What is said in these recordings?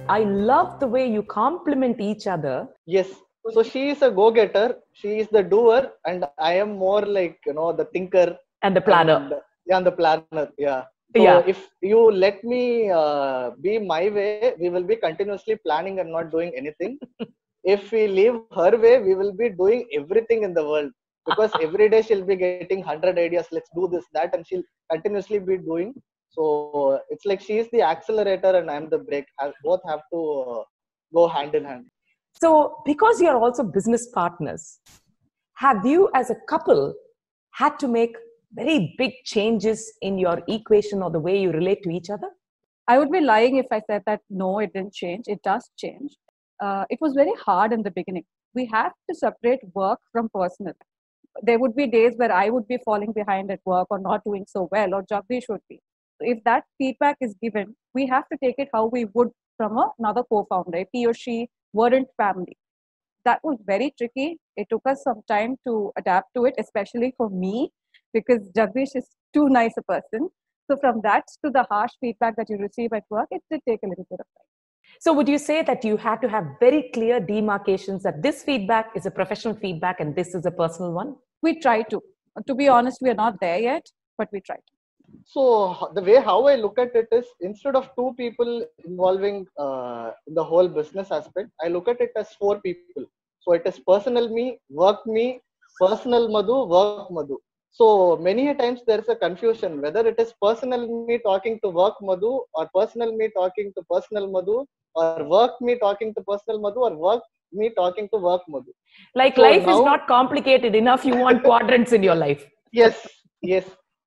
I love the way you complement each other. Yes. So she is a go-getter. She is the doer, and I am more like, the thinker And the planner. And the planner. Yeah. So Yeah. if you let me be my way, we will be continuously planning and not doing anything. If we leave her way, we will be doing everything in the world, because every day she'll be getting 100 ideas. Let's do this, that, and she'll continuously be doing. So it's like she is the accelerator and I'm the brake. Both have to go hand in hand. So because you're also business partners, have you as a couple had to make very big changes in your equation or the way you relate to each other? I would be lying if I said that no, it didn't change. It does change. It was very hard in the beginning. We have to separate work from personal. There would be days where I would be falling behind at work or not doing so well, or Jagdish would be. So if that feedback is given, we have to take it how we would from another co-founder, if he or she weren't family. That was very tricky. It took us some time to adapt to it, especially for me, because Jagdish is too nice a person. So from that to the harsh feedback that you receive at work, it did take a little bit of time. So would you say that you had to have very clear demarcations that this feedback is a professional feedback and this is a personal one? We try to. To be honest, we are not there yet, but we try to. So the way how I look at it is, instead of two people involving in the whole business aspect, I look at it as four people. So it is personal me, personal Madhu, work Madhu. So many a times there is a confusion whether it is personal me talking to work Madhu, or personal me talking to personal Madhu, or work me talking to personal Madhu, or work me talking to work Madhu. Like So life now, is not complicated enough. You want quadrants in your life. Yes, yes.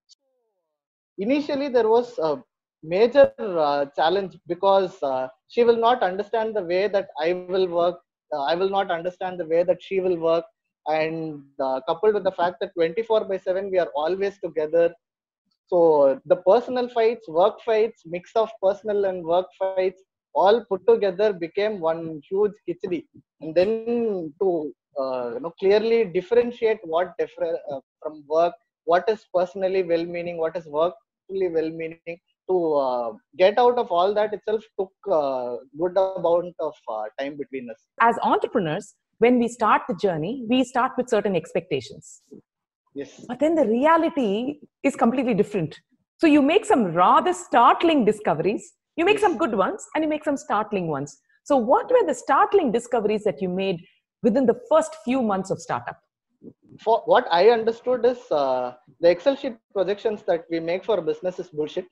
Initially, there was a major challenge, because she will not understand the way that I will work. I will not understand the way that she will work. And coupled with the fact that 24/7 we are always together. So the personal fights, work fights, mix of personal and work fights, all put together became one huge khichdi. And then to clearly differentiate what from work, what is personally well-meaning, what is workfully well-meaning, to get out of all that itself took good amount of time between us. As entrepreneurs, when we start the journey, we start with certain expectations. Yes. But then the reality is completely different. So you make some rather startling discoveries. You make some good ones and you make some startling ones. So what were the startling discoveries that you made within the first few months of startup? For what I understood is the Excel sheet projections that we make for business is bullshit.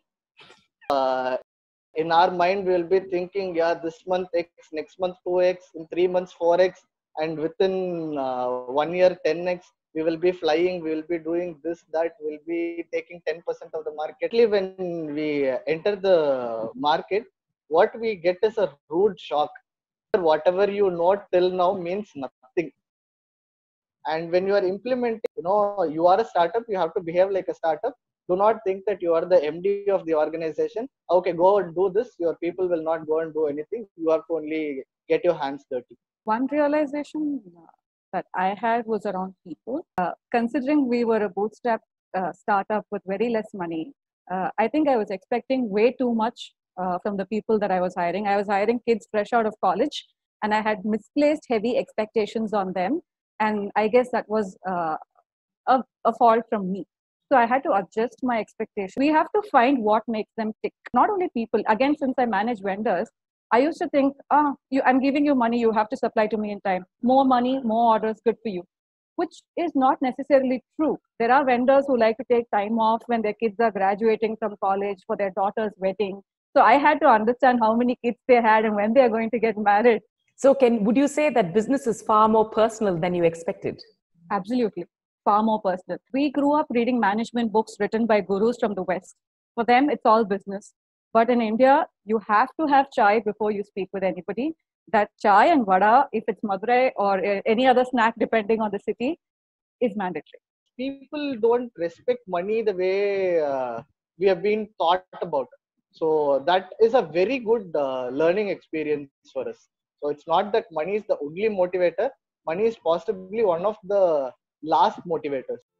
In our mind, we will be thinking, yeah, this month X, next month 2X, in 3 months 4X, and within 1 year 10X. We will be flying, we will be doing this, that, we'll be taking 10% of the market. When we enter the market, what we get is a rude shock. Whatever you know till now means nothing. And when you are implementing, you are a startup, you have to behave like a startup. Do not think that you are the MD of the organization. Okay, go and do this. Your people will not go and do anything. You have to only get your hands dirty. One realization that I had was around people. Considering we were a bootstrap startup with very less money, I think I was expecting way too much from the people that I was hiring. I was hiring kids fresh out of college, and I had misplaced heavy expectations on them. And I guess that was a fault from me. So I had to adjust my expectations. We have to find what makes them tick. Not only people. Again, since I manage vendors, I used to think, I'm giving you money, you have to supply to me in time. More money, more orders, good for you. Which is not necessarily true. There are vendors who like to take time off when their kids are graduating from college for their daughter's wedding. So I had to understand how many kids they had and when they are going to get married. So would you say that business is far more personal than you expected? Absolutely. Far more personal. We grew up reading management books written by gurus from the West. For them, it's all business. But in India, you have to have chai before you speak with anybody. That chai and vada, if it's Madurai or any other snack, depending on the city, is mandatory. People don't respect money the way we have been taught about. So that is a very good learning experience for us. So it's not that money is the only motivator. Money is possibly one of the last motivators.